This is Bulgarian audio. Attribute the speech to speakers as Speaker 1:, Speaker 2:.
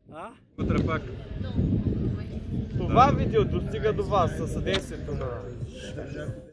Speaker 1: А?
Speaker 2: Вътре пак.
Speaker 1: Това видео достига до вас със съдействието на